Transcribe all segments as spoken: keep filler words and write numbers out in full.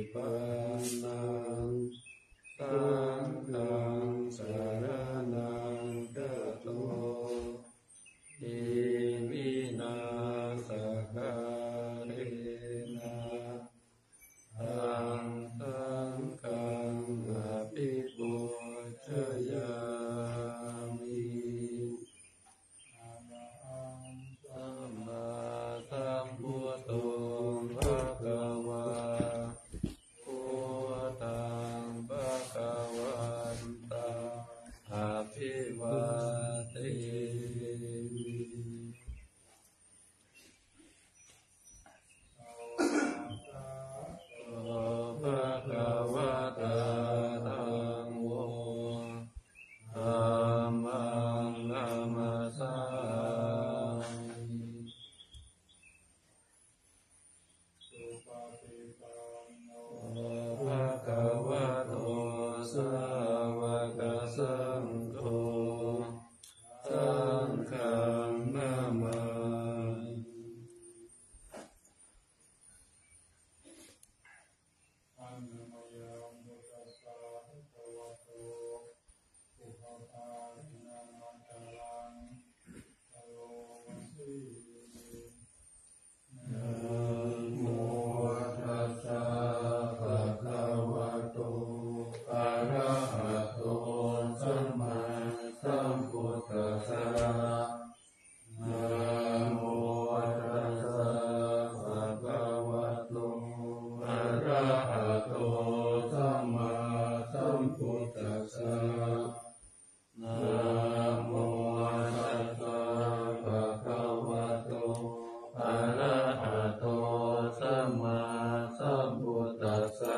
ปันนังสังฆังสรณังคัจโตอิมินาสการินาตังสังฆังอภิปูชยามิสัมมาสัมพุทโธภะคะวะพุทธังภะคะวันตังอะภิวาเทมิภะคะวะตาธัมโมธัมมังนัมมัสสามิสุปฏิปันโนภะคะวะโตสาวกสังโฆสังฆังนามามิอันนมยังพุทธัสสะภะคะวะโตอุปภาคินังมัจจารังอโลมัสสินะโมตัสสะภะคะวะโตอะระหะโตสัมมาสัมพุทธัสสะนะโมตัสสะภะคะวะโตอะระหะโตสัมมาสัมพุทธัสสะนะโมตัสสะภะคะวะโตอะระหะโตสัมมาสัมพุทธัสสะ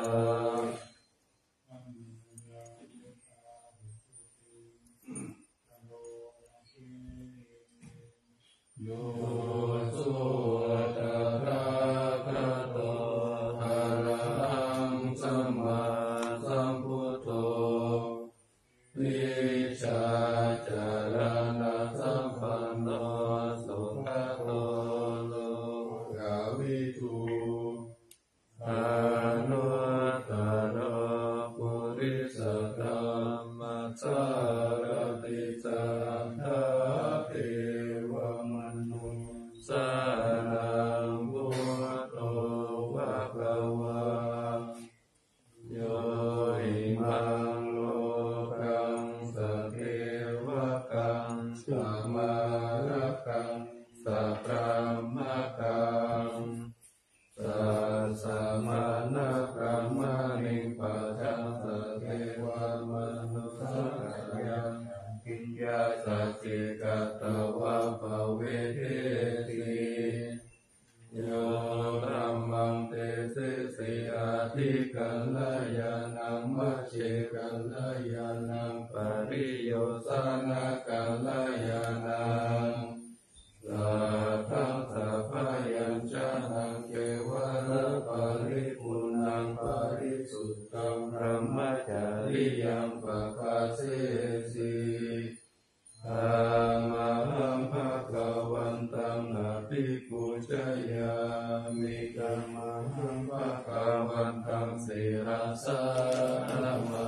โยสุตตะภะโตอะระหังสัมมาสัมพุทโธวิชาจารณะสัมปันโนสุขโตโลกวิทูอนุตตรปุริสธรรมสารติสัทธาเทวมนุสานังพุทโธภะคะวะโยอิมังโลกังสเทวะกังสัมมาระกังสัพพะมะกังสัสสะมานะพระมานิปัจจังสเทวมนุสสยังกิญญาสัจจิกัตตวะภเวเทติโยธรรมังเตสิสิอาทิกัลลายานังมัชฌิกัลลายานังปริโยสนะกัลลายานังสัทธังสัพพยัญชนะเกวะระปริปุณังปริสุทธังพระมัจจาริยังปะกาเสสิธัมมังภะคะวันตังอะภิปูชยามิธัมมังภะคะวันตังศิรสามา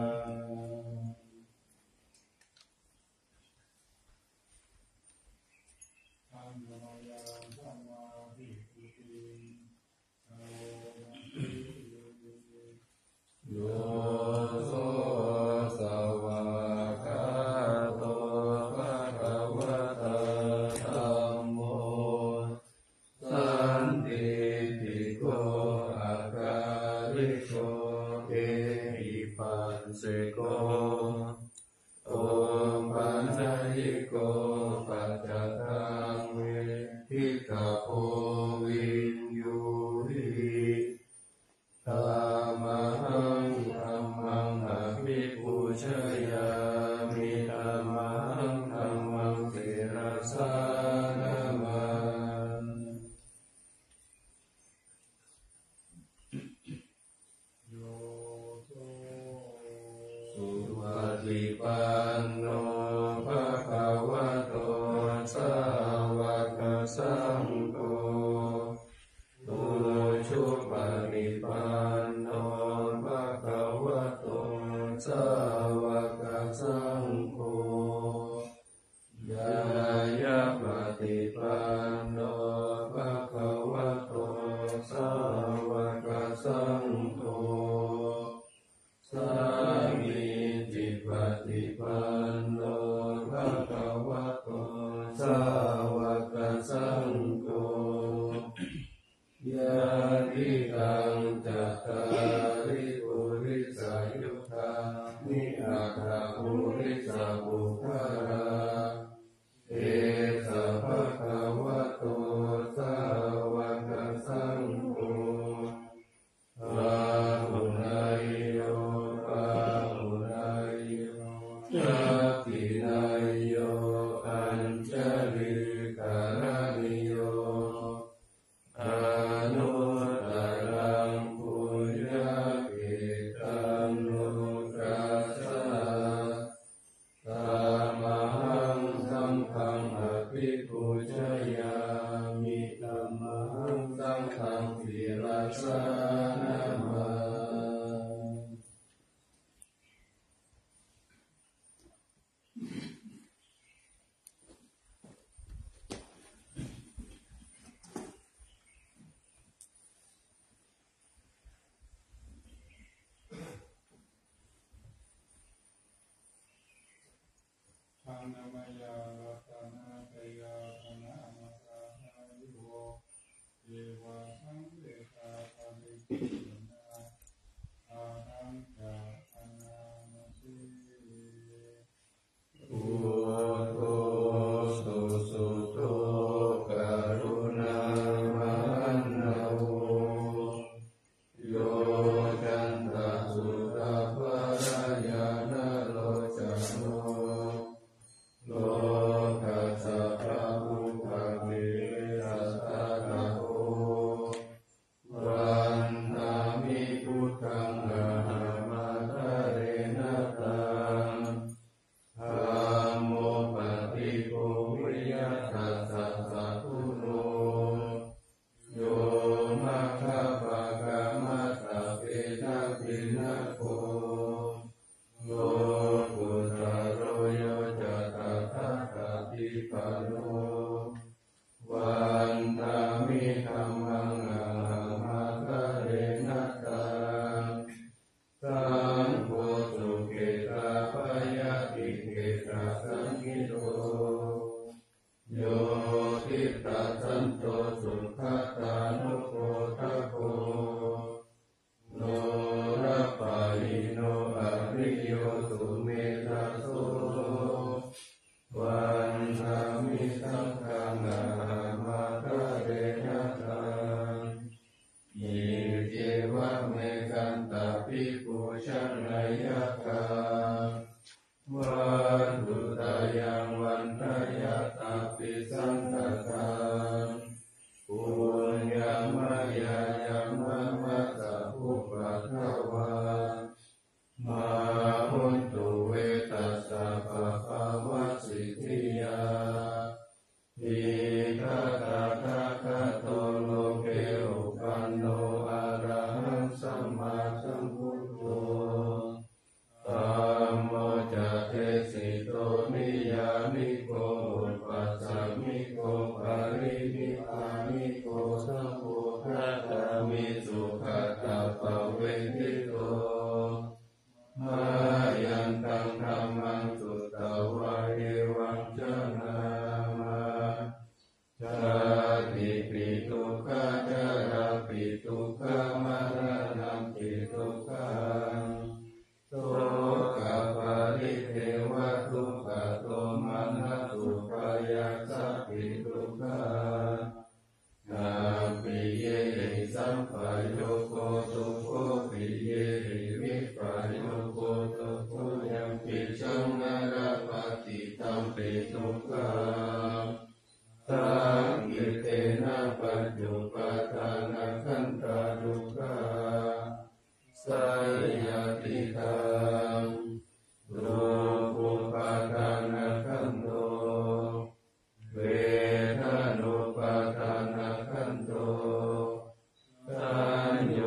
โยโสสวากขาโตภะคะวะตาธัมโมสันติติโกอาการิโกเอหิปัสสิโกโอปัญญิโกปัจจตังเวทิตาโพวินยูหิธัมมังธัมมังอภิปูชยามิธัมมังธัมมังศิรสานามาโยสุปฏิปันโนภะคะวะโตสาวกสังโฆตุชุปฏิปันโนภะคะวะโตสาวกสังโฆยายะปฏิปันโนภะคะวะโตสาวกสังโฆสามีจิปฏิปันโนภะคะวะโตสาวกสังโฆยะติตังจัตตาริปุริสายุคานิอัตถปุริสบุคคลาเอสะภะคะวะโตสาวกสังโฆอาหุนายโยอาหุนายโยทักขินายโยอัญชลิกานิโยอนุตตรังปุญญเกตังโลกัสสะตามหังสังฆังอภิปูชยามิธัมมังสังฆังศิรสานามาธรรมมยารัตนาตยาธนามาตาหายุโวเยวาสังเวชาภาริกินาอาหังจาอนามาสีพุทโธสุสุโธกรุณามหันนโวโยจันตสุตภรายานโลจโนโลกัสสะภะอุปะเมสัสสะทะโหวันธามิพุทธังอะหังมาทะเรนะตังธัมโมปฏิโกวิยัตถัสสะสัพพุโนโยมัคคะปะกะมัตตะเปนะทินะโกโลกุตโรโยจะตถาคติปันโนวันธามิธัมมังอะหังมาทะเรนะตังสังโฆสุเกตาปยาติเกตาสังคิโตโยทิตาสันโตสุขัตตานุโกทะโกโนรัปปายิโนอริโยสุเมธาโสวันธามิสังฆังอะหังมาทะเรนะตังอิเจวะเมกันตาปิปุชันนายกาวันตุตายังวันทายาตาปิสันตตังปุญญามายายังมะมะตะภุปัทถวามาหุนตุเวตัสสะภะคะวะสิทธิยาทิฏฐาตถาคโตโลเกอุปันโนอะระหังสัมมาสัมพุทโธธัมโมจะเทสิโตนิยานิโกอุปปัสสมิโกปารินิพพานิโกสัพพุทธามิสุขตาปเวทิโตมายันตังธัมมังสุตตวะเอวังจนามาชาติปิทุกขจาราปิทุกขมรณะปิทุกขังโสกปาริเทวทุกขโทมนัสสุปายาสัพพิทุกขานาปิเยหิสัมปะโยโกตุโกปิเยหิวิปะโยโกตุโกยัมปิชังนาราปฏิตัมปิทุกขาสังกิเตนะปัจจุปทานะขันธาทุกขาสัยยติตังโลกุปทานะขันโตเวทานุปทานะขันโตสัญโย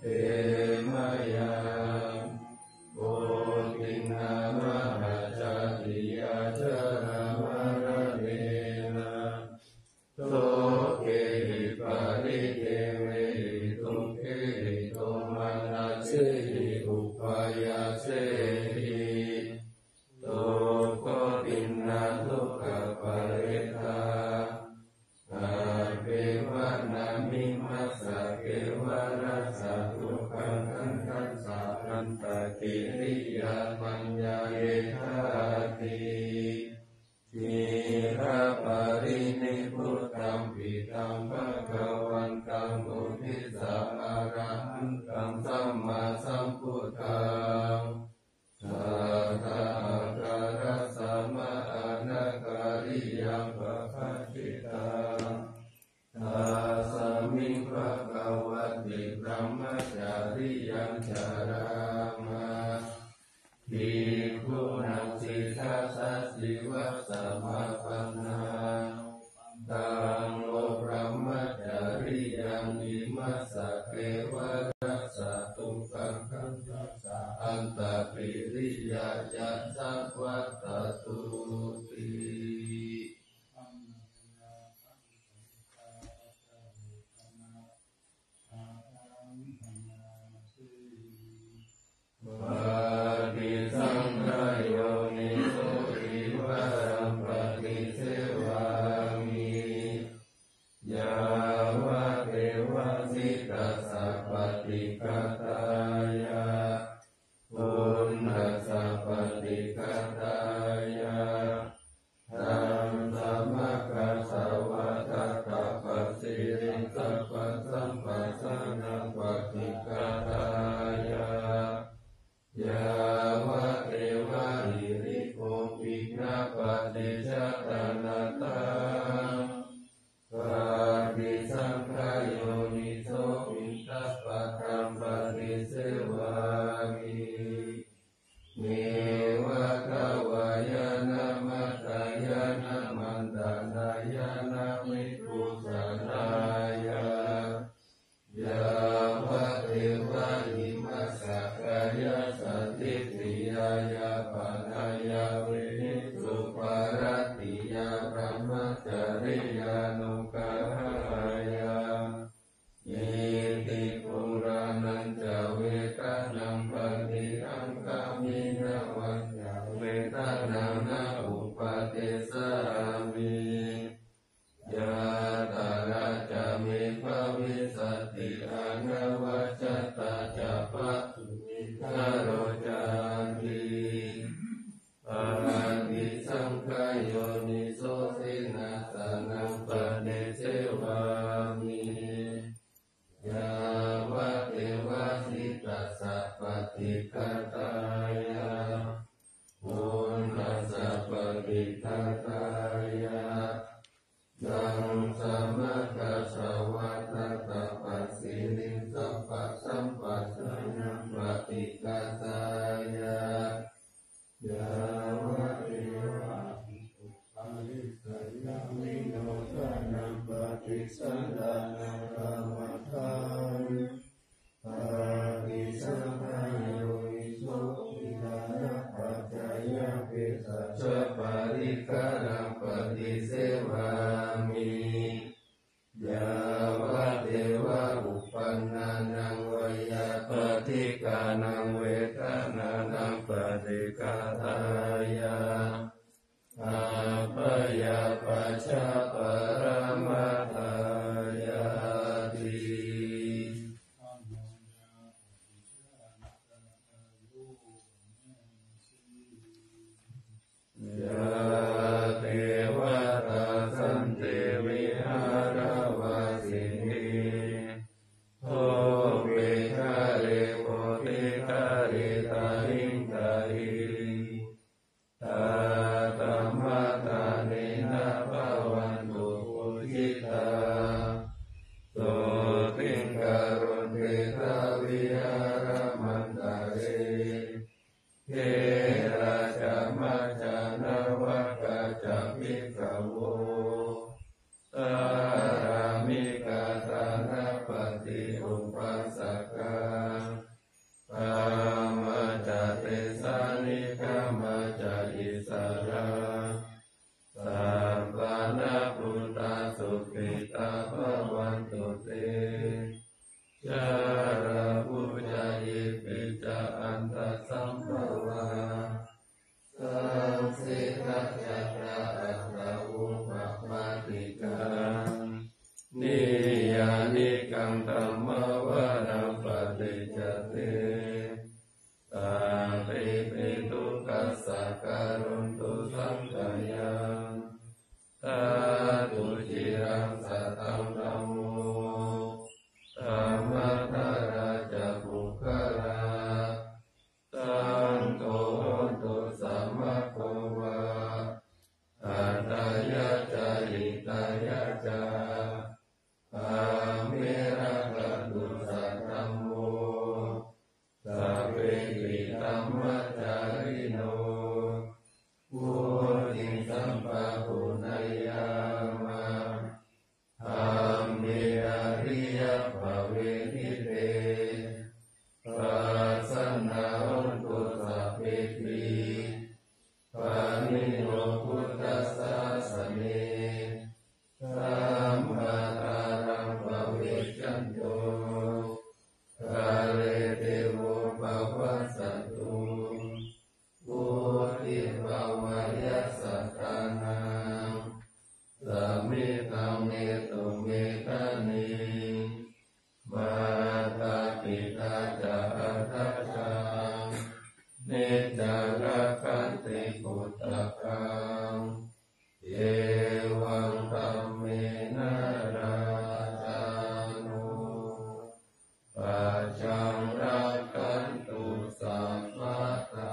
มยังโกตินามหาจาติยาจารามรเนนะโสเกหิปาริเกเวหิตุเกหิโตมานาเสหิอุปายาเสหิโตโกตินาทุกขปาริตาอาเปวะนามิมัสสะเกวะรัสสะทุกขังขันธัสสะอันตกิริยาปัญญาเยธาติทีระปารินิพุตตัมปิตัมภะคะวันตังอุทิสะอะระหันตังสัมมาสัมพุทธังสัทธะการะสัมมาอนาการิยังภะคะจิตังตัสสมิภะคะวะติพรหมจาริยังจารามาภิกขุนังสิทธัสสะสิวัสสะมาปันนาตังโลพรหมจาริยังอิมัสสะเกวะรัสสะตุกังคันธัสสะอันตปิริยาจัสสะวัตตุติปฏิสังขโยนิโสอิวารัมปฏิเสวามิยาวะเทวะสิตัสสะปฏิฆาตายะปุณหัสสะปฏิฆาตายะธัมมัมมะกัสสวะทัตตะปัสสิริสัพพะสัมปัสสะนังปฏิฆาตายะยาวะเทวะหิริโกปินะปฏิจจตนาตังปฏิสังขโยนิโสอินทปัฏฐังปฏิเสวามิเมวะกวายานะมัตตายานะมันตานายานะมิปุสานายายาวะเทวะหิมัสสะกายาสัตติติยายาปานายาเวนิสุปารติยาพรหมจาริยานุกายาเยติปุรานันจะเวทานังปฏิอังคามินะวัญญาเวทานังนาอุปาเทสามิยาตาราจามิภวิสติอานาวัจตาจะปัสสุมิคารโรจาติปฏิสังขโยนิโสสินาสนังปฏิเสวามิยาวะเทวะสิตัสสะปฏิฆาตายะปุณหัสสะปฏิฆาตายะธัมมัมมะกัสสวะทัตตะปัสสิริสัพพะสัมปัสสะนังปฏิฆาตายะยาวะเทวะหิปุปาริสยามิโนทานังปฏิสันดานังกรรมฐานปฏิสังขโยนิโสอิทานะปัจจายะเปสัจจะปาริกานังปฏิเสวามิยาวะเทวะอุปันนานังวยาปฏิกานังเวทานานังปฏิฆาตายะอาปยาปัจจปรมัตถายาติยาเทวตาสันติวิหารวาสินีโอเปคาเรโอเปคาเรตาหิงตาหิตาตมะตาเนนะภวันตุปุจิตาโสติงการุณเทตาวิหารมันตาเรเทราจามาจานาวกาจามิกาโวตารามิกาตานาปฏิอุปัสสกาตาปิปิทุกขัสสะการุณตุสังขยังตาตุจิรังสัตตังธัมโมธัมมะทาราจะปุคลาสังโฆตุสัมมาโควะอัตตายะจาริตายะจาอาเมระกะตุสัตธัมโมสัพเพปิธัมมจาริโนพุทธิสัมปะปุณยามะธัมเมอริยภเวทิเตปัสสนาหุนตุสัพเพปิปานิโนพุทธัสสะสะเนสัมมาทารังภเวชันโตกาเลเทโวภวัสสันตุพุทธิภวายะสัตตานังสัมมิธัมเมตุเมตานิมาตาปิตาจาอัตตังเนจาระคันติปุตตะกังเอวังธัมเมนะราชานุปัจจังรักขันตุสัพพะทา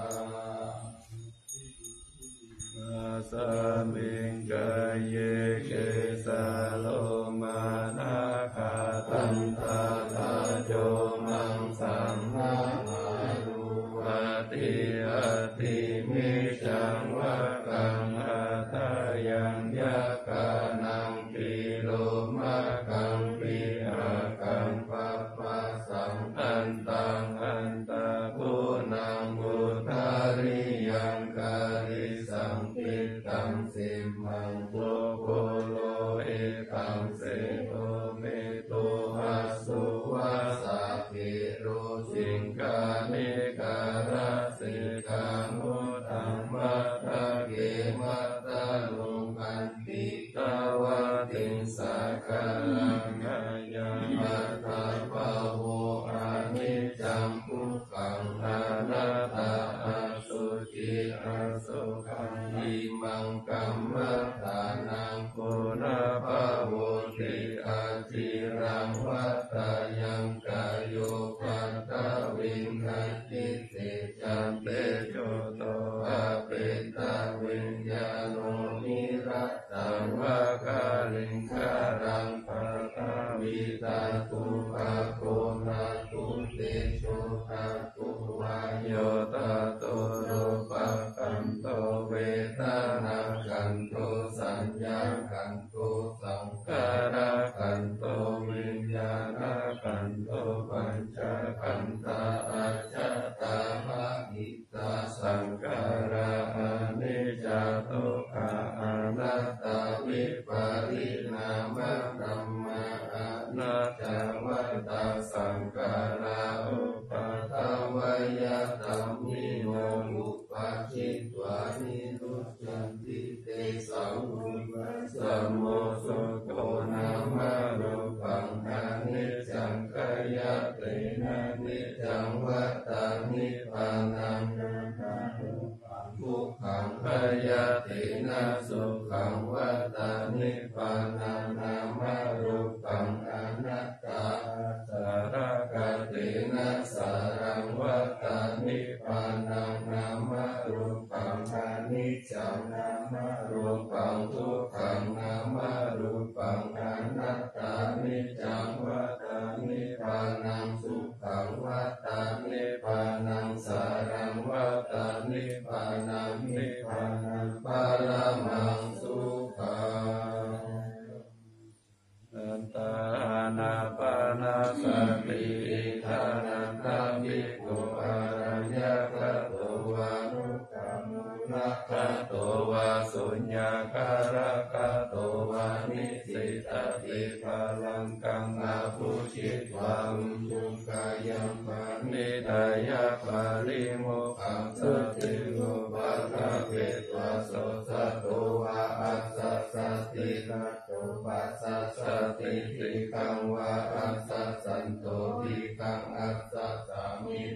สัมมิงกายเยเกสาโลมานาคาตันตาตาโจมังสัมมามานุอาติอาติมิจังวะกังอาทายังยะกานังปิโลมากังปิอากังปัปปะสังอันตังอันตะปุนังบุทาริยังกาลิสังปิตังสิมังโลโกโลเอตังเสโตเมโตหัสสุวาสาภิโรสิงกานิการะสิกามุตัมมัตตะเกมัตตะลุปันติตาวะติงสากาลังกายามัตตาภะโวอานิจจังทุกขังอนัตตาอสุจิอสุขังอิมังกัมมัฏฐานังปุระภะโวติอาจิรังวัตตายังกายโยปัตตะวิญญาติเตจันเตโยโตอาเปตาวิญญาโนนิรัตตังวะกาลิงการังภะตาวิตาตุภะโกนาตุเตโชตาตุวายโยตาโตโรปะกันโตเวทนากันโตสัญญากันโตสังขาระกันโตวิญญาณกันโตปัญจขันธาอาจตาภะหิตาสังขาระอนิจจตุกขาอนัตตาวิปาริณามะธัมมาอนัจจวัตตาสังขาระอุปาทวยตัมมิโนอุปัชชิตวานิรุจจันติเตสังอุปัสสโมสุโกนามะรูปังอนิจจังกายเตนะนิจจังวัตตานิพพานังทุกขังกายเตนะสุขังวัตตานิพพานังนามะรูปังอนัตตาสารกเตนะสารังวัตตานิพพานังนามะรูปังอนิจจังนามะรูปังทุกขังนามะรูปังอนัตตานิจจังวัตตานิพพานังสุขังวัตตานิพพานังสารังวัตตานิพพานังนิพพานังปรมังสุขังอันตานาปานาสติทานันตามิโกอารัญญาคโตวานุกามุนัคโตวาสุญญาการะคโตวานิสิตติภาลังกังอาภูชิตวังจุกายังปานิดายาปาริโมขังสติโลภะคะเปตวาโสสะโตวาอัสสะสตินะโตปัสสะสติติกังวาอัสสะสันโตติกังอัสสะสามิ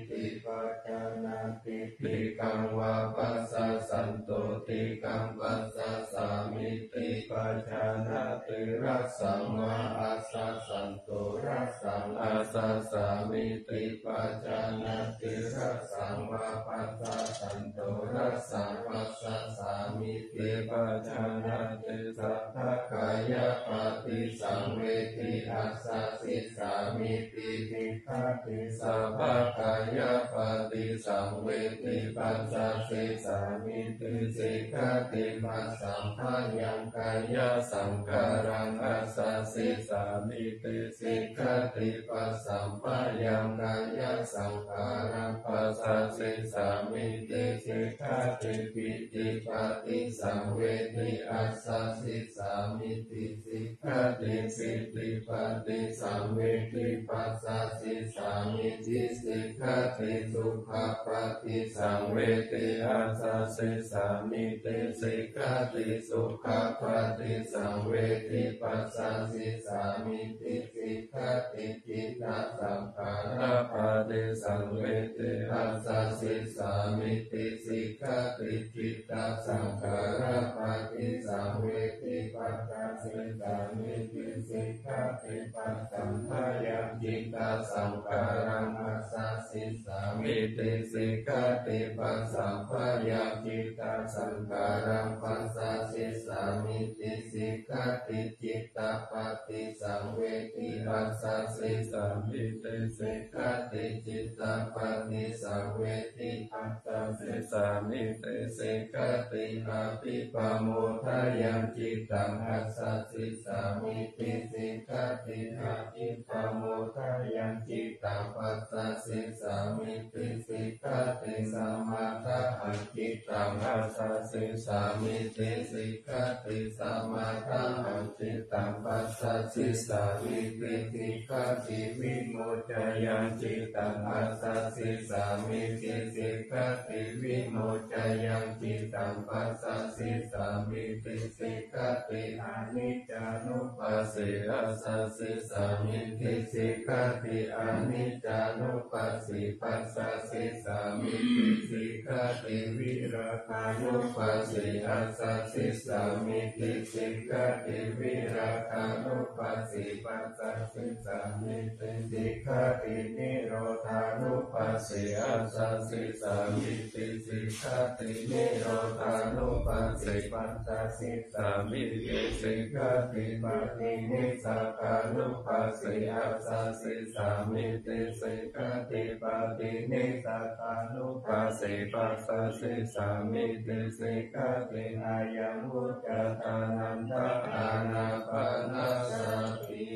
จานาติติกังวาปัสสะสันโตติกังปัสสะสามิติปัจจานาติรัสสังวาอาสัสสันโตรัสสังอาสัสสามิติปัจจานาติรัสสังวาปัสสะสันโตรัสสังปัสสะสามิติปัจจานาติสัพพะกายปฏิสังเวทิอัสสะสิสามิติทิฏฐิสัพพะกายปฏิสังเวทิปัสสะสิสามิติสิกขติปัสสัมภยังกายสังขารังอัสสะสิสามิติสิกขติปัสสัมภยังกายสังขารังปัสสะสิสามิติสิกขติปิติปฏิสังเวทิอัสสะสิสามิติสิกขติปิติปฏิสังเวทิปัสสะสิสามิติสิกขติสุขปฏิสังเวทิอัสสะสิสามิติสิกขติสุขปฏิสังเวทิปัสสะสิสามิติสิกขติจิตตสังขารปฏิสังเวทิอัสสะสิสามิติสิกขติจิตตสังขารปฏิสังเวทิปัสสะสิสามิติสิกขติปัสสัมภยังจิตตสังขารังอัสสะสิสามิติสิกขติปัสสัมภยังจิตตสังขารังปัสสะสิสามิติสิกขติจิตตปฏิสังเวทิปัสสะสิสามิติสิกขติจิตตปฏิสังเวทิปัสสะสิสามิติสิกขติอาภิปโมทายังจิตตังอัสสะสิสามิติสิกขติอาภิปโมทายังจิตตังปัสสะสิสามิติสิกขติสมาทาหังจิตตังอัสสะสิสามิติสิกขติสมาทาหังจิตตังปัสสะสิสามิติสิกขติวิโมจายังจิตตังอัสสะสิสามิติสิกขติวิโมจายังจิตตังปัสสะสิสามิติสิกขติอนิจจานุปัสสิอัสสะสิสามิติสิกขติอนิจจานุปัสสิปัสสะสิสามิติสิกขติวิราคานุปัสสิอัสสะสิสามิติสิกขติวิราคานุปัสสิปัสสะสิสามิติสิกขตินิโรธานุปัสสิอัสสะสิสามิติสิกขตินิโรธานุปัสสิปัสสะสิสามิติสิกขติปฏินิสสกานุปัสสิอัสสะสิสามิติสิกขติปฏินิสสกานุปัสสิปัสสะสิสามิติสิกขติอายังวุจตานันทอานาปานาสติ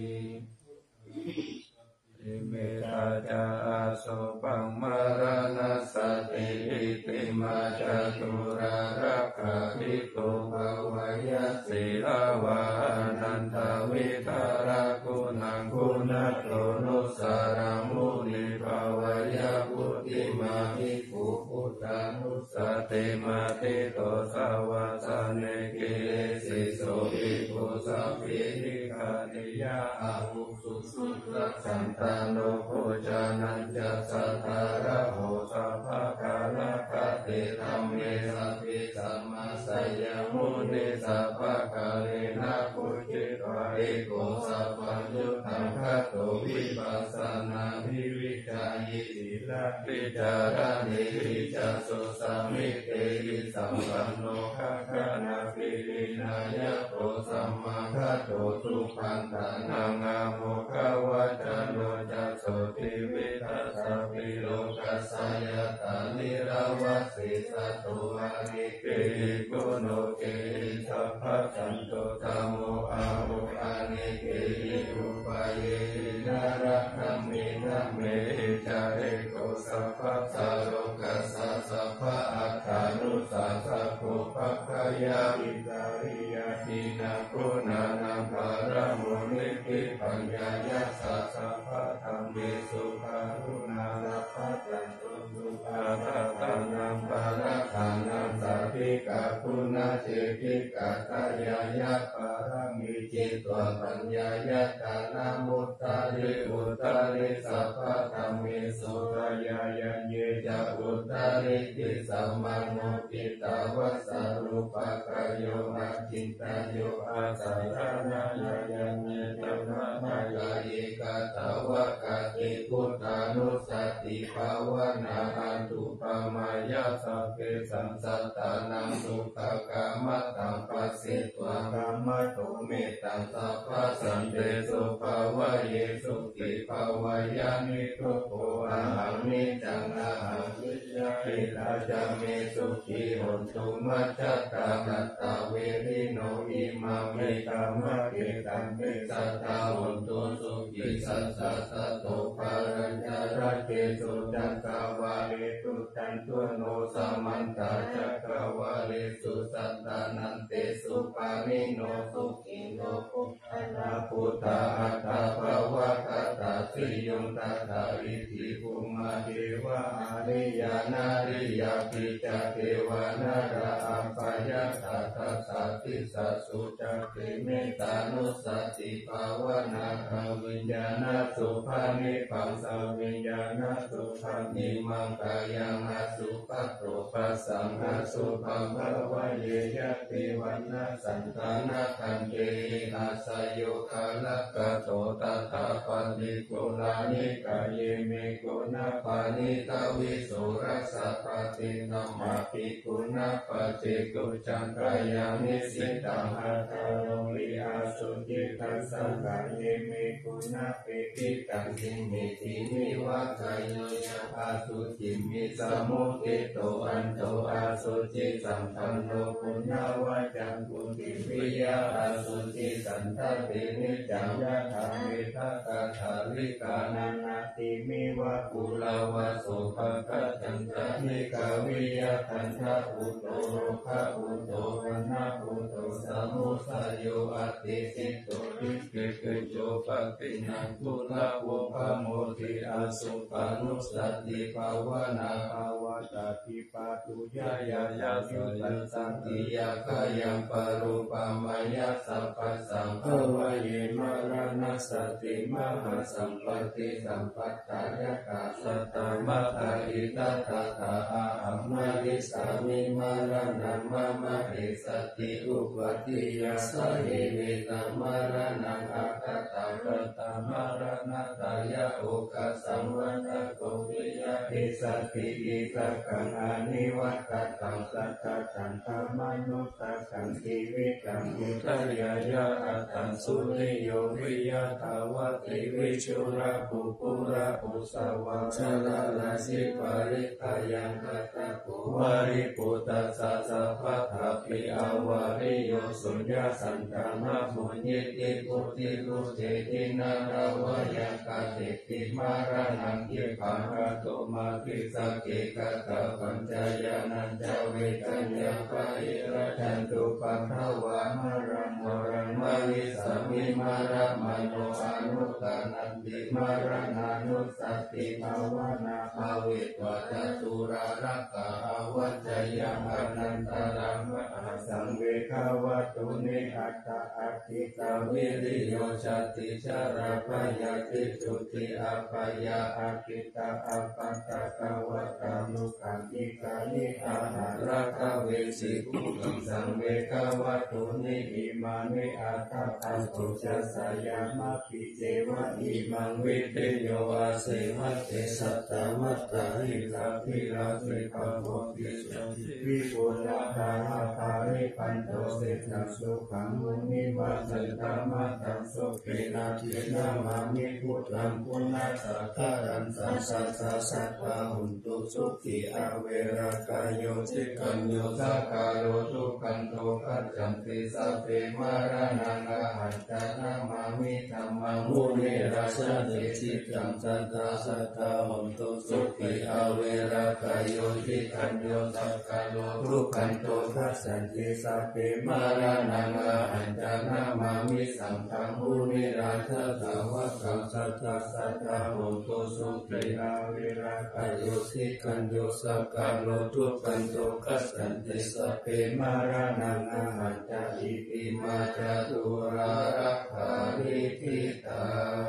เมตาจาอาโสปังมารณสติอิติมาจตุรารักขาภิกขุภวยสิลาวานันทวิทาราคุณังคุณโตนุสารามุนิภวยพุทธิมาภิกขุพุทธานุสติมาติโตสาวาสเนกิเลสิโสภิกขุสัพพิริกาติยาอาหุสุสุรักขันตาโนโภจานัญจสัทธาระโหสัพพะกาลคติธัมเมสัพพิสัมมาสัยมุนิสัพพะกาเลนะปุจิตวะเอโกสัพพัญญุตังคัตโตวิปัสสนาภิวิจายิติระปิจารณิริจัสสุสัมมิเตหิสัมปันโนคัคขณะปิรินายะโตสัมมาคัตโตสุขันธานังอะโมคาวะจโนจัสโสติวิทัสสะปิโลกัสสยตานิราวะสิสัตตุอานิเกหิกุโนเกหิสัพพะจันโตธัมโมอะโมอานิเกหิอุปาเยหินารักขัมมินะเมหิจาเอโกสัพพะสาโลกัสสะสัพพะอัฏฐานุสัสสะโภภัคคยาอิตาริยาทินาคุนานังปาระโมนิพิปัญญายะสัสสะภะธรรมเมสุภารุณาลัพพะจันตุสุอาทาตานังปาระธานังสัพพิกะคุณาเจติกะตายายะปาระมิจิตตัวปัญญายะตานามุตตาริอุตตาริสัพพะธรรมิสุขายายะเยจะอุตตาริติสัมมานุปิตาวะสารุปะกายโยอาจินตโยอาสารนายายะเยตมะมายาเอกตาวะกาติพุทธานุสติภาวนาอันตุปมายาสัพเพสัมสัตตานังสุขกามตังปัสสิตวากามโตเมตังสัพพะสันเตสุภาวะเยสุติภาวายานิทุโภอะหังนิจังอะหังวิชาอิราจาเมสุขีหนตุมัจจตานัตตาเวริโนอิมาเมตามะเกตัมเปสัตตาหนตุสุขีสัสสะสัตโตภารัญญาราเกสุจักขวาเลตุตันตุโนสมันตาจักขวาเลสุสัตตานันเตสุปานิโนสุขิโนปุถะนาพุทธาอัตถะภวะคัตตาสิยุงตัตถะอิทิภูมาเทวะอาริยานาริยาปิจเทวานาราอัปปายะตัตถะสัตติสัสสุจติเมตานุสติภาวนาภวิญญาณสุภานิปังสวิญญาณสุภานิมังกายังอสุภะโตปัสสังอสุภะภวะเยยะติวันนะสันตานะคันเตอาสโยคาลกะโตตถาปันติโกลานิกาเยเมโกนะปานิตาวิสุรัสสะปฏินัมมาปิกุณะปฏิกุจังกายามิสิตังอัตตาโลวิอาสุจิตัสสะกายเยเมกุณะปิกิตังสิมิติมิวะกายโยยะอาสุจิมิสมุติโตอันโตอาสุจิสัมปันโนปุณณวะจังกุติวิยาอาสุจิสันตตินิจังยะถามิทัคคะทาริกานานาติมิวะกุลาวะโสภะกะจันตนิกาวิยะคันทะอุโตโรคะอุโตวันนะอุโตสมุสโยอติสิโตวิเกเกโยปะตินังทุละโวภะโมทิอาสุปานุสติภาวนาภาวตาติปาตุยายายาสุตัสสังติยาคายังปรุปามายาสัพพสัมภวะเยมรณสติมหาสัมปติสัมปัตตายกาสัตตมะทาอิทัตถาอาหัมมาริสามิมรณะมะมะเอสติอุปัฏฐิยาสะเอเวตมรณังอาคตาปตามรณะตายะโอคะสัมวัตโกวิยะเอสติอิสักขังอานิวัตตังสัตตะตังธรรมนุตตังชีวิตังอุตยายะอัตตังสุริโยวิยะทาวติวิชุระปุปุระปุสวะชลาลาสิปาริตายังกัตตะโกวาริปุตตัสสะสัพพะทาปิอาวาริโยสุญญาสันตามะมุญิติปุติลุเตตินาราวะยังกาเตติมารานังยิปังกโตมาคิสเกกะตะปัญจายานันจเวทัญญาปะอิระจันตุปัฏฐวามะรังวรังมาริสามิมาระมโนอนุตานันติมาระนานุสติภาวนาภาเวตวะจตุรารักขาวัจจยังอนันตรังมหาสังเวคาวตุนิอัตตะอัตติตาวิริโยชติชาราภยาติจุติอัปปยาอาคิตาอัปปะตะกวะตานุขันติกานิอาหาราคาเวสิกุลังสังเวคาวตุนิอิมานิอัตตะอันตุจัสสยามะปิเจวะอิมังวิเตโยอาเสวะเตสัตตมัตตาหิลาภิลาภิปะโมทิสันติวิปุลาภาภาริปันโตเสตังสุขังมุนิวัสสันตมัตตังโสเกนะเทนะมามิพุทธังปุณณสัทธารันสัสสะสัสสะตาหุนตุสุขีอาเวรากายโยจิกัญโยสักการโยทุขันโตขัจจันติสัพเพมารานังอาหันตานามามิธัมมังมุนิราชเนจิตังจันตาสัตตาหุนตุสุขีอาเวระกายโยทิคันโยสักกาโลทุกขันโตทัสสันติสัพเพมารานังอาหันจานามามิสัมพังมุนิราชสาวะกังสัทธะสัทธะโหตุสุขิอาเวระกายโยทิคันโยสักกาโลทุกขันโตทัสสันติสัพเพมารานังอาหันจาอิติมาจาตุรารักขาริทิตา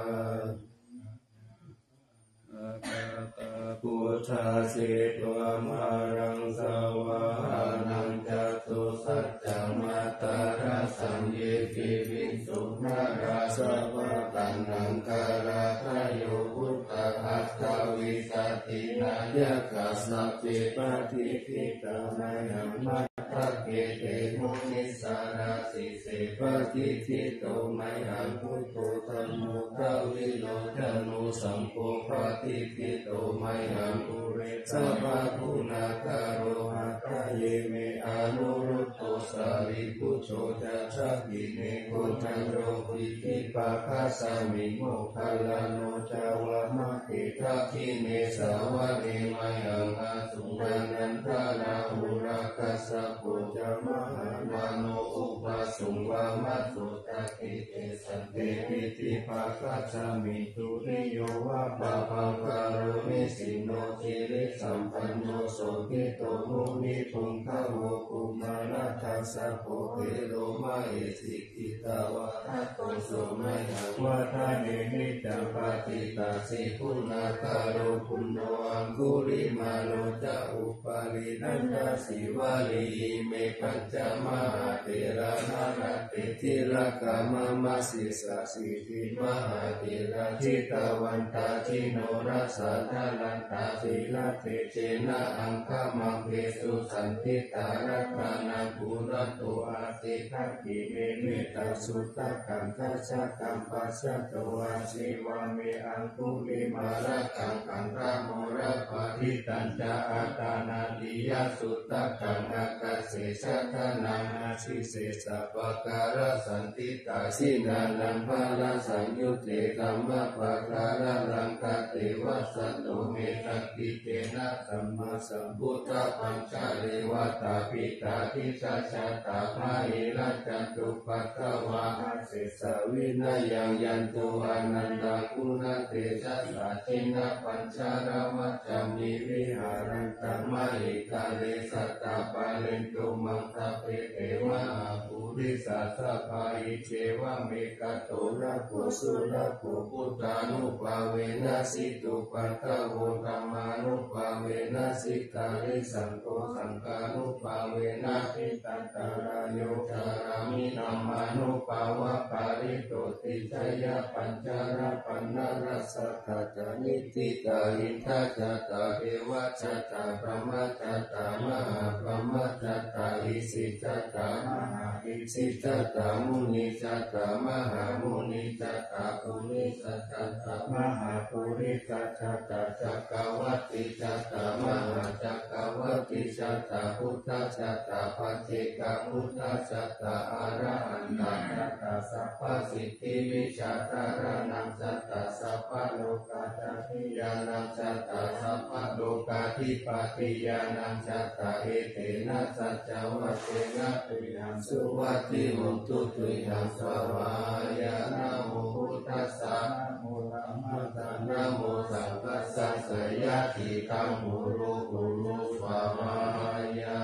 พุทธาสิตวามารังสวานังจตุสัจจมัตตาราสัมเยติวิสุนาราสวะตันนังการาทายโยพุทธหัตถวิสัตตินายกัสสะเจปฏิทิตานายัมมัตถเกเตมุนิสาราสิเสปฏิทิโตไมหังพุทโธธัมโมทวิโลจโนสัมโพปฏิทิโตไมหังปุเรสัพพะปุณาคาโรหะทะเยเมอนุรุตโตสาริปุโชจัชะกิเนโกทังโรปิทิปะภาสามิโมคคัลลาโนจาวามะเกทักขิเนสาวะเนไมหังอาสุนันนันทานาหุราคัสสะโพจามหาวาโนอุปสุงวามัสสุตะกิเตสันเตปิติภาคัสสามิตุริโยวะปะปังคารเมสิโนจิริสัมปันโนโสภิโตมุนิพุงคโวกุมาราทัสสะโพเทโรมาเอสิกิตาวะทัตโตโสไมหังวะทะเนมิจังปฏิตาสิปุณาคาโรปุณโนอังคุริมาโนจะอุปาลินันทสิวาลีเมปัญจมหาเถระนารัตติทิรกามะมัสสิสะสิทิมหาเถระชิตาวันตาชิโนรัสสะทาลันตาสีลาเตเจนะอังคมังเภสุสันติตารัตานังปุระโตอาติทักขิเมเมตาสุตตะกัมทัสสะกัมปัสสะโตอาชีวาเมอังคุลิมาระกังกังระโมระปะทิตัญจาอาตานาติยสุตตะกังอากัสเสชะทานังอาชิเสสะปะการะสันติตาสินานังภาลสังยุตเตธัมมะปะการะลังกะเตวัสสะโตเมตักขิเตนะสัมมาสัมพุทธปัญจเรวตาปิตาทิสัชะตาภาหิรัจตุปัตตวะอาเสสะวินัยยังยันตุอนันตังคุณเตชัสสะชินะปัญจารวัจจามิวิหารันตังมหิกาเลสัตตาปาเลนตุมังสะเปเทวะปุริสัสสะภาหิเจวะเมกะโตระโกสุระโกพุทธานุภาเวนะสิตุปัตตะโวธัมมานุภาเวนะสิกาลิสังโฆสังฆานุภาเวนะทิตันตารายโยจารามิธัมมานุภาวะปาริโตติชยปัญจารปันนรัสสะขจานิติตาหินทัจจตาเทวจัตตาพระมัจจตามหาพระมัจจตาอิสิจัตตามหาอิสิจัตตามุนิจัตตามหามุนิจัตตาปุริสัจจัตตามหาปุริสัจจัตตาจักรวัตติจัตตามหาจักรวัตติจัตตาพุทธจัตตาปัจเจกพุทธจัตตาอรหันตจัตตาสัพพสิทธิวิชาตารานังจัตตาสัพพโลกาจัตติยานังจัตตาสัพพโลกาธิปติยานังจัตตาเอเตนะสัจจวัตเตนะตุยังสุวัตติมุตตุตุยังสวายานะโมพุทธัสสะนะโมธัมมัสสะนะโมสังฆัสสะสยะทิตังมุโรกุโลสวายา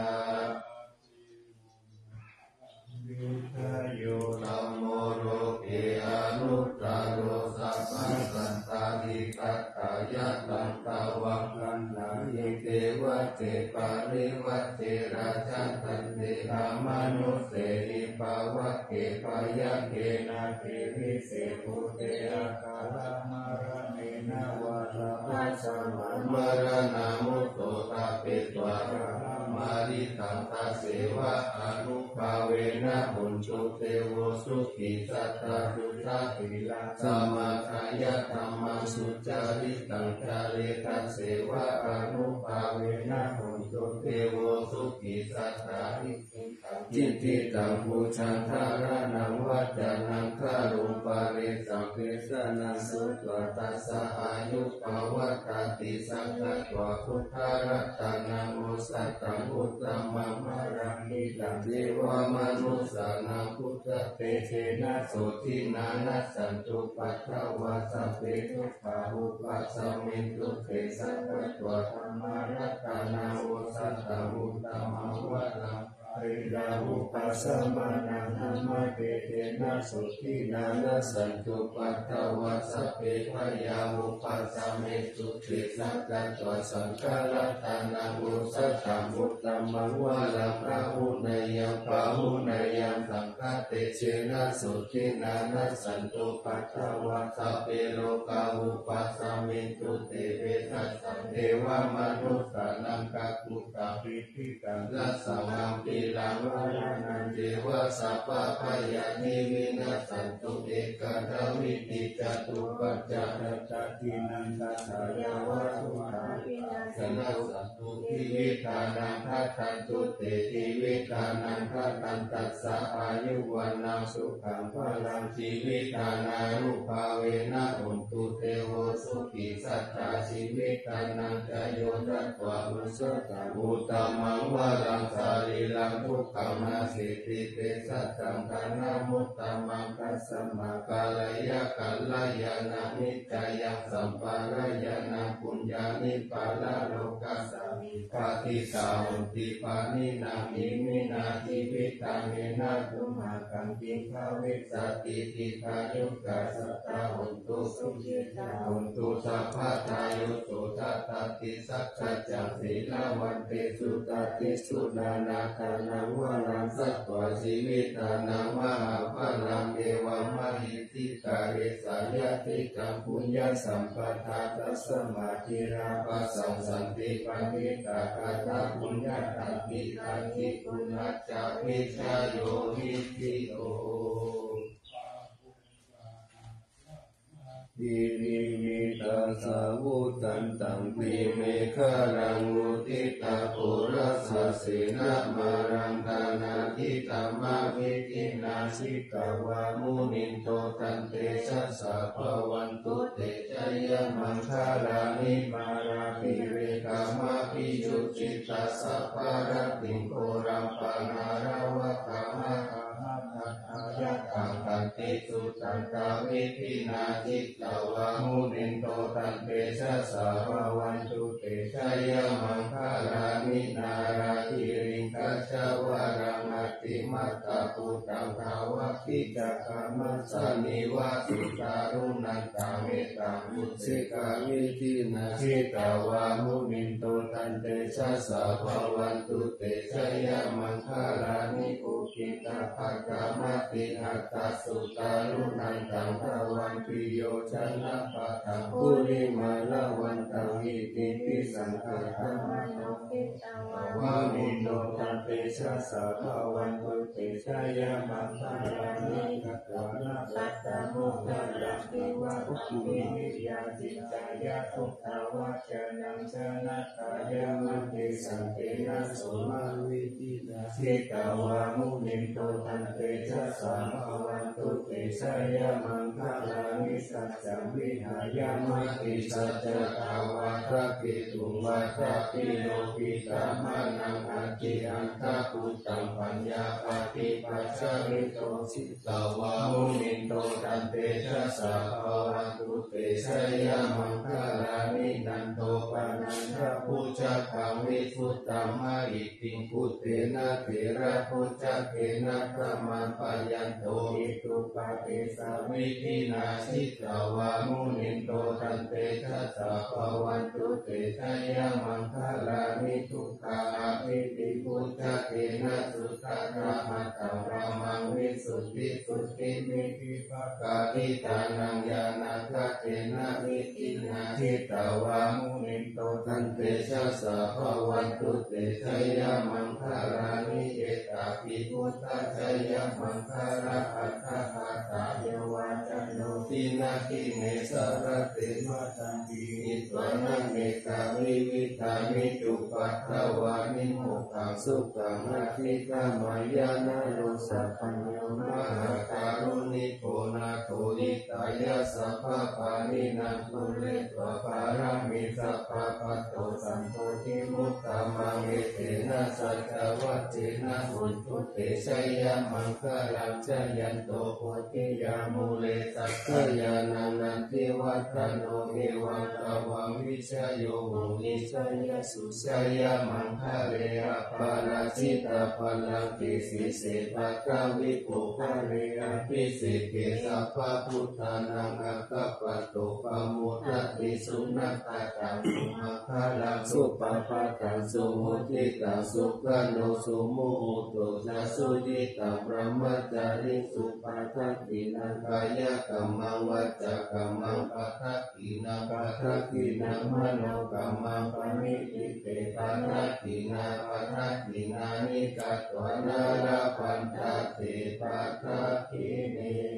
วิทโยธัมโมโรเกอนุตตโรสัพพสันตาลิกัตตายะตันตาวังคันนายิเตวะเตปาริวัตเตราชันตันเตธรรมนุเสนิภาวะเกปายะเกนะเทวิเสภูเตอาคาลามารเนนะวะราภัสสะมารณามุตโตตาเปตวะมาริตังตาเสวะอนุภาเวนะบุญชุเตโวสุขิสัตตาดุจาติลาสมาคายะธรรมังสุจาริตังจาเรตัสเสวะอนุภาเวนะบุญชุเตโวสุขิสัตตาริสิตังจิตติตังบูชาธารานังวัจจานังคารุปาริสังเกสนังสุตตัสสะอายุปวัตติสังฆัตวะพุทธรัตนังโอสัตตังอุตตมังมะรังนิตังเทวมนุสสานังพุทธเตเชนะโสทินานัสสันตุปัฏฐวาสัพเพทุกขาอุปัสสมินตุเตสัพพะตัวธรรมรัตนาโอสัตตังอุตตมังวะรังปริดาอุปัสสมานังธรรมเตเชนะโสทินานัสสันตุปัฏฐวาสัพเพพยาอุปัสสมินตุเตสัพพะตัวสังฆรัตนาโอสัตตังอุตตมังวะรังพระหุเนยังพระหุเนยังสังฆเตเชนะโสทินานัสสันตุปัฏฐวาสัพเพโลกาอุปัสสมินตุเตเวทัสสังเทวมนุสสานังกักุตาปิทิกังรัสสังอัมปิลังวารานันเทวะสัพพะพยานิวินัสสันตุเอกะทวิติจตุปัจจาตตินันตสายาวะสุขาสนัสสันตุทิวิธานังทัตตันตุเตทิวิธานังทัตตันตัสสะอายุวันนังสุขังพลังชีวิตานารุภาเวนะอุนตุเตโวสุขิสัตตาชีวิตานังจโยทัตวะมุสตาอุตตมังวารังสารีลังทุกขมาสิติเตสัจจังกานามุตตมังคัสสมากาลยะกัลลายานานิจจายังสัมปารายานาปุญญานิปาลาโลกัสสามิปาติสาหุติปานินามิมินาทิวิตาเมนะตุมากังกิภาวิสติติคายุกาสัตตาหุนตุสุขิตาหุนตุสัพพะทายุโสทัตตติสัจจังสีลาวันเตสุตติสุนานาคานังวารังสัตตวชีวิตานังมหาภลังเอวมหิติกาเรสายติกังปุญญสัมปทาตัสมาธิราปัสสังสันติปัญญิตากาตาปุญญตันติตันติปุณัจจาวิชโยหิติโตอิริมิตาสาวุตันตังปีเมฆารังมุติตาปุรัสสะเสนะมารังตานาทิตามาวิตินาสิกาวามุนินโตตันเตชะสะภวันตุเตชะยะมังคาลานิมาราภิเวกามาภิยุจิตตัสสะภารติงโกรัมปนาราวะกามะยักขังตันติสุตันตาวิธินาจิตตวามุนินโตตันเตชะสาวาวันตุเตชะยะมังคาลานินาราธิริงกัจจวารังอติมัตตาปุตตังภาวะคิจักขามัสสานิวาสุตารุนันตาเมตังมุสิกาวิธินาจิตตวามุนินโตตันเตชะสาวาวันตุเตชะยะมังคาลานิอุกิตาภกามติหัตตสุตารุนันตังภวันปิโยชนะปะทังปุริมาลวันตังอิติปิสังฆาธรรมโนปิตวาวามิโนตันเตชะสะภวันตุเตชะยะมังคาลานิกัตวานะปัตตะโมกขลังวิวัตติวิยาจิตตายะทุกขวัจจนังชนะตายะมังติสังเกนะโสมาวิตินาสิกาวามุนิโตตันเตชะสะภวันตุเตชะยะมังคาลานิสัจจังวิหายามัตติสัจจะภาวะทะกิตุวัฏฐปิโลปิตามานังอัจจิอันทะปุตตังปัญญาปฏิปัจจาริโตสิตาวามุนิโตตันเตชะสะภวันตุเตชะยะมังคาลานินันโตปะนันทะพุจจคังวิสุตตัมมะอิติพุตเตนะเถระพุจจเกนะธรรมังปะยันโตอิตุปะเตสาวิธินาสิตาวามุนินโตตันเตชะสะภวันตุเตชะยะมังคาลานิทุกขาภิติพุจจเกนะสุตตะมัตตังรามังวิสุทธิสุทธิมิทิภกาทิตานังญาณัคเตนะวิธินาสิตาวามุนินโตตันเตชะสะภวันตุเตชะยะมังคาลานิเอตาภิพุทธชยมังคาระอัฏฐาตาเยวาจันโนตินาคิเนสารเตมาตังปีนิตวานังเมตาวิวิธามิจุปปัตตวานิโมกังสุขังอธิกามายานาโลสัพพัญโยมหาการุณิโกนาโตอิตายะสัพพะปานินันตุเลตวะปารามิสัพพะปัตโตสันโตทิมุตตามังเอเตนะสัจจวัจเจนะอุนตุเตชัยยะมังคลังชยันโตโพธิยามุเลสัพพยานันนันติวัฏโนเอวังตวังวิชโยโหนิชัยยสุชัยยะมังคะเรอะปาราชิตาปัลลังติสิเสปะกะวิปุคะเรอะปิสิเกสัพพะพุทธานังอะกัปปะโตปะโมทัตติสุนัตตะตังสุมัคคะลังสุปะปะตังสุมุทิตังสุขโนสุมุอุโตจะสุจิตังพระมัจจาริสุปะทัตตินังกายกัมมังวัจจะกัมมังปะทัตตินังปะทัตตินังมโนกัมมังปณิทิเตปะทัตตินาปะทัตตินานิกัตวานาราปัญจเตปะทัตติเน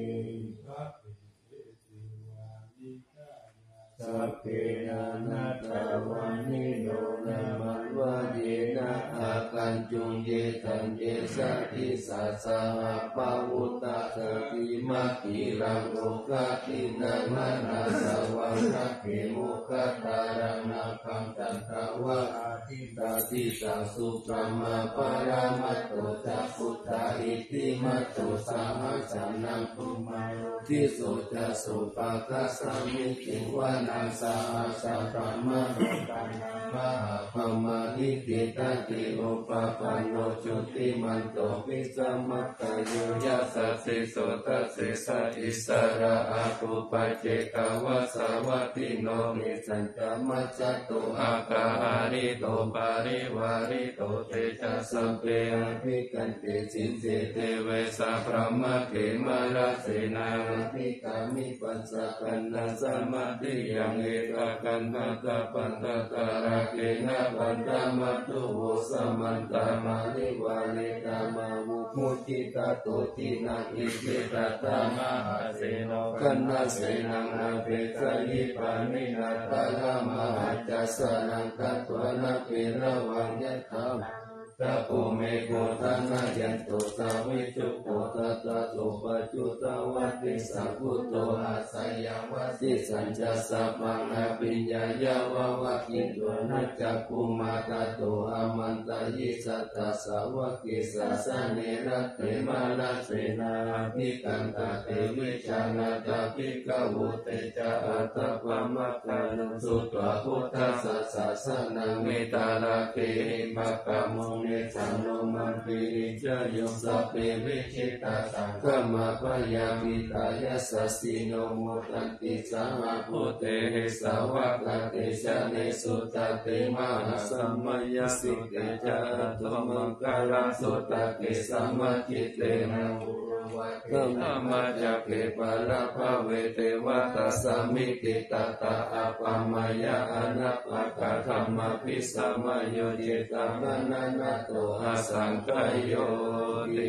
สัพเพนานัตถวานิโนนามันวะเยนะอากันจุงเยตันเยสะทิสัสสะปะวุตตะสติมัคคิรังโลกะตินังมานาสวังคะเขมุขตารังนาคังตันตวะอาทิตาทิสังสุปรมาปารามัตโตจักขุตาอิติมัตโตสามัจจานังปุมาโรทิโสจะสุปะคะสามิติวะนังสาสัพพะมะโนตังมหาปมานิติตันติโอปะปันโนจุติมันโตวิสัมมัตตโยยัสสะสิโสตัสสิสะอิสระอาตุปัจเจกวะสาวัตติโนนิสัญจมัจจตุอากาหาริโตปาริวาริโตเตชะสัมเปอภิกันเตสิเสเตเวสะพระมะเขมราเสนาภิกามิปัสสะกันนาสมาธิยังเอกกันทัตตะปันตตาระเกนะปันตมัตตุโวสมันตามาลิวาเลตามาวุมุติตาโตตินังอิเตตตามหาเสโนกันนาเสนังอาเปสยิปานินาตาลามหาจัสสนังกัตวนาเประวังยะธรรมตะโพเมโกตานายันโตสาวิจุโกตตะโตปัจจุตวัตติสัพพุโตอาศัยยังวัติสัญจสัพพังอภิญญายาวะวะกิโตนะจักขุมาตโตอมันตยิสัตตสาวกิสัสสะเนระเตมานาเสนาภิกันตเตวิชานาตภิกขุเตจะอัตตปะมัคคะนุสุตวะพุทธัสสะสัสสะนังเมตตาระเกภะกะโมเนสังโนมันปิจโยสัพเพวิชิตาสังฆมาปยามิตายาสัสสิโนโมตันติสามาพุเตสาวะกเตชะเนสุตเตมหาสัมมยสิเตจะตมังคารังสุตเกสัมมาจิตเตนะธรรมะจักเกปะระภะเวเทวตาสมิติตตาอะปัมมายะอนัปปะกะธรรมภิสัมมโยเจตามนันนะโตอาสังคโยติ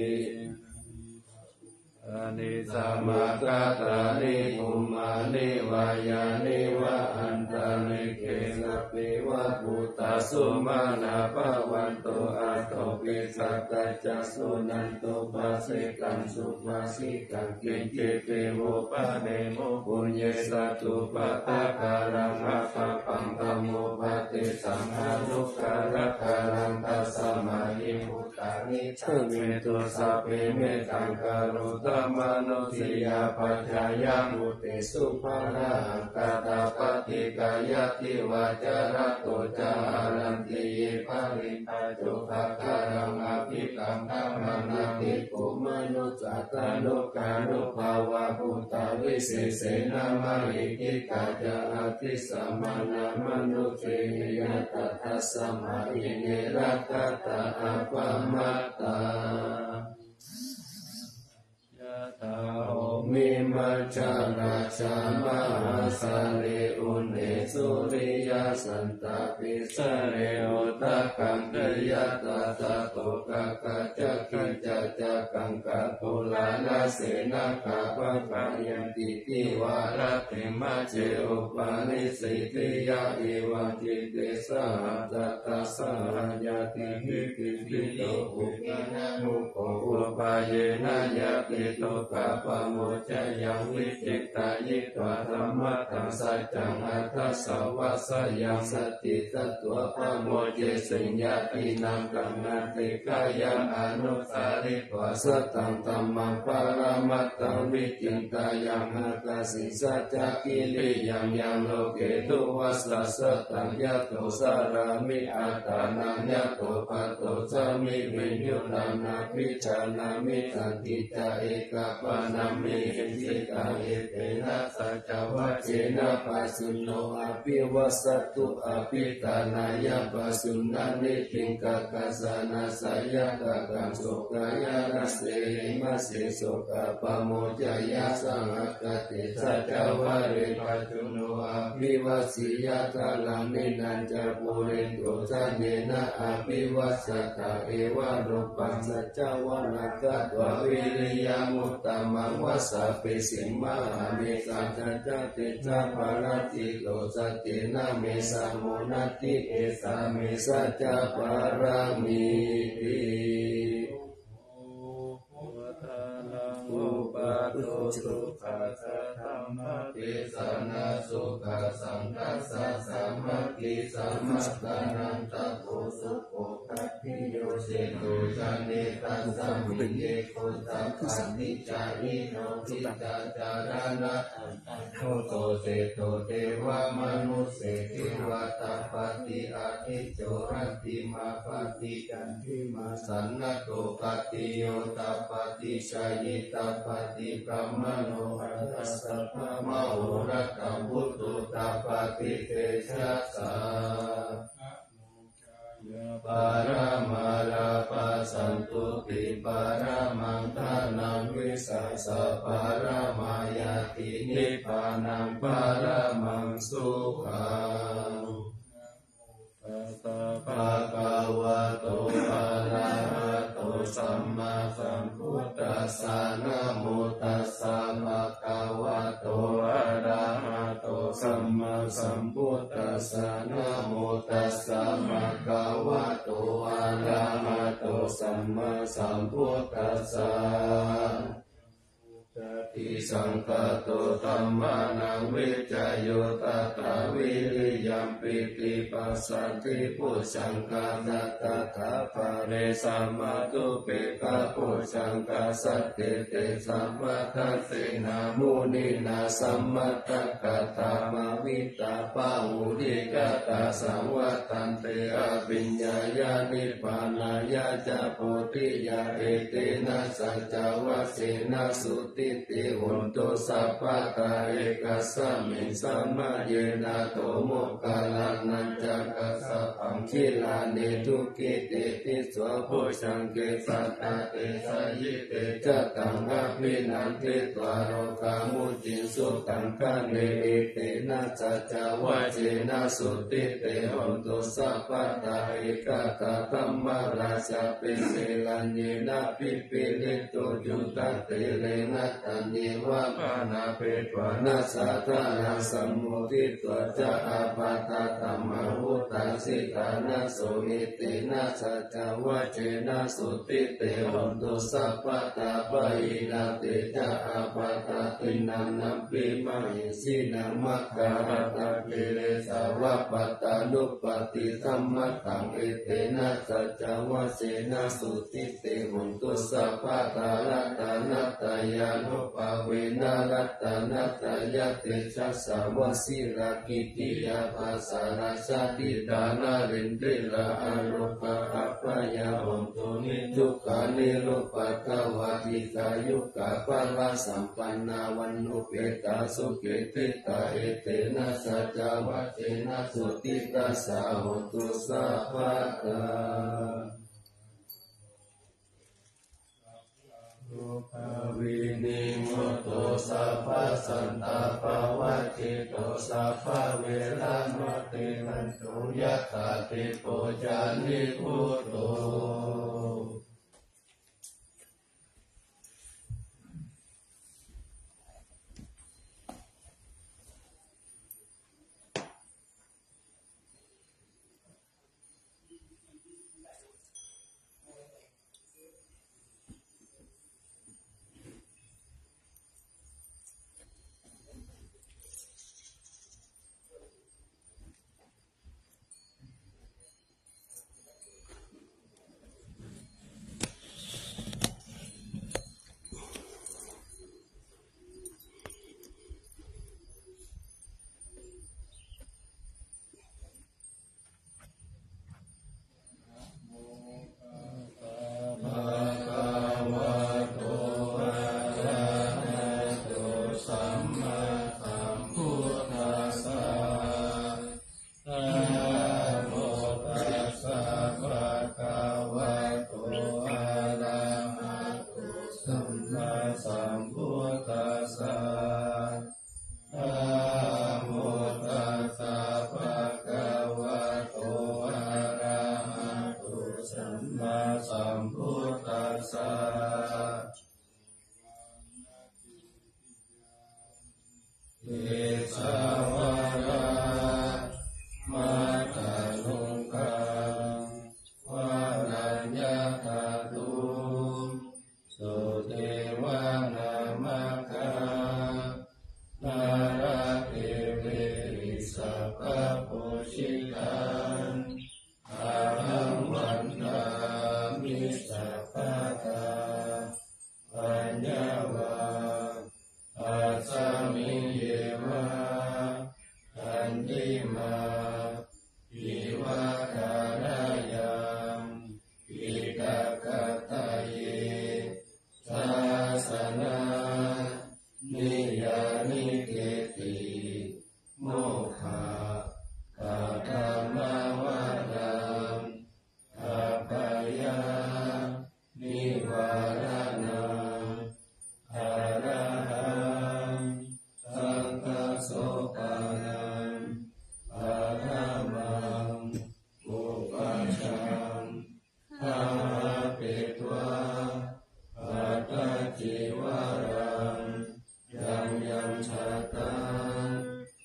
อานิสัมมาคาตานิอุมานิวายานิวะอันตานิเกนะเปวะปุตตะสุมาณาภวันโตอาโตปิสัตตะจัสสุนันโตปัสสิกังสุภาสิกังกินเจเตโวปะเนโมปุญเยสัตตุปะตะการังอะปะปังธโมปะเตสังฆานุการะการังตัสสะมาหิมุตตานิเชเมตุสัพเพเมตังกะโรธรรมโนสิยาปัจจายังมุเตสุภาราหังกาตาปฏิกายติวาจาระโตจารันติเยภาริตาจุภะการังอภิกัมภะมานาติปุมนุจัตตานุกานุภาวะพุตตาวิเศษเสนามาหิกิกาจาอติสัมมานามนุเตยะตัสสะสมาหิเนรัตตาอะปะมัตตาตาโหมิมัจจาราชามหาสาเรอุเนสุริยสันตปิสเรอุตกังกิยตาตาโตกะกะจักขิจัจกังกะปุลานาเสนาคาปะกะยันติติวาระเตมะเจอุปานิสิติยะเอวังจิเตสะจัตตาสหายาติหิติติโตอุปินะมุโกอุปายนะยะติโตกะปะโมจายังวิจิตตายิตวะธรรมะตังสัจจังอัตถสาวะสยังสติสัตวะปะโมเจสิญญาตินังกังนันติกายังอนุสาริตวะสัตตังธัมมังปรมัตตังวิจิตายังหัตถสิสัจจกิริยังยังโลเกตุวัสสะสัตตังยะโตสารามิอัตตานังยะโตปัตโตสามิวิญญาณานาภิจานามิสันติจาเอกปานามิหิสิกาเอเตนะสัจวัจเจนะปัสสุโนอภิวัสตุอภิตานายะปัสสุนานิติงกะกัสสานาสายะกะกังโสกายานัสเสหิมัสเสโสกะปะโมจายะสังฆกติสัจวะเรปัจจุโนอภิวัสสิยะกาลังนินันจะปุเรนโตสันเนนะอภิวัสสตาเอวะรูปังสัจจวะนักตวะวิริยมุตตมังวัสสะเปสิมะหาเมสัจจะเตจาภารติโลสัจเจนะเมสะโมนัตติเอสาเมสัจจะปารามิติอุปาโตสุขัสสะธัมมติสนาสุขัสสังคัสสะสัมมติสัมมัตตานันตโกสุโขคัพพิโยเสตุจันเนตัสสะมิเยโคตัปปติจาริโนทิตาจารณะโหโตเสโตเทวมนุสเสติวาตาปฏิอาทิโจรันติมาปฏิจันทิมาสันนโตปฏิโยตาปฏิชายิตาปฏิพระมโนอัตสัพพะมโหรัตตังพุทธุตาปฏิเตชะสาปารามาลาปัสสันตุติปารามังทานังวิสัสสะปารามา ายาตินิพพานังปารมังสุขังภะคะวะโตอะระหะโตสัมมาสัมพุทธัสสะนะโมตัสสะภะคะวะโตอะระหะโตสัมมาสัมพุทธัสสะนะโมตัสสะภะคะวะโตอะระหะโตสัมมาสัมพุทธัสสะอิสังฆโตธัมมานังวิจโยตัตถาวิริยัมปิติปัสสันติปุชังกานัตถาภะเรสัมมาตุเปกะปุชังกาสัตติเตสัมมาทัสสินามุนินาสัมมาตักขะธรรมวิตาปะหุริกตาสังวัตันเตอภิญญายานิพพานายาจะโพธิยาเอเตนะสัจจวัสสินะสุติติหุนตุสัพพะตาเอกัสสมิงสัมมาเยนะโตโมกขลังนันจักขัสสะปังคิลานิทุกิเตติสวะโพชังเกสัตตะเตสะยิเตจะตังอภินันติตวะโรกามุจินสุตังคะเนอิเตนะสัจจวัจเจนะสุติเตหุนตุสัพพะตาเอกตาธัมมาราชาปิเสลัญเยนะปิปิลิโตจุตเตเรนะตัญเยวะปานาเปตวานัสสะทานาสัมมุทิตวะจะอาปาตาตัมมาหุตัสสิตานะโสหิตินะสัจจวัจเจนะสุติเตหุนตุสัพพะตาปะอินาเตจะอาปาตาตินันนัมปิมะหิสินังมัคคารัตะกิเลสาวะปัตตานุปติสัมมัตตังเอเตนะสัจจวัจเจนะสุติเตหุนตุสัพพะตารัตนัตตายานุปาเวนะรัตนัตตายะเตชัสสะวสิรากิติยาภาสาราชาติดานารินทริลาอารุปะอัปปยาหุนตุนิทุกขานิโรปัตตวาติกายุกะปะละสัมปันนาวันนุเปตาสุเกติตาเอเตนะสัจจวัจเจนะสุติตัสสะหุนตุสัพพะตารูปวินิโมโตสัพพสันตาปวัตติโตสัพพเวรมติมันตุยัตติโกจานิพุตโต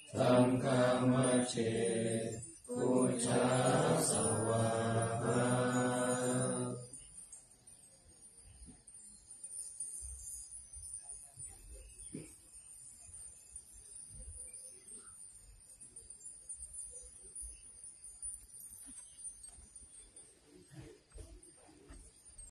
เชพุชาสวา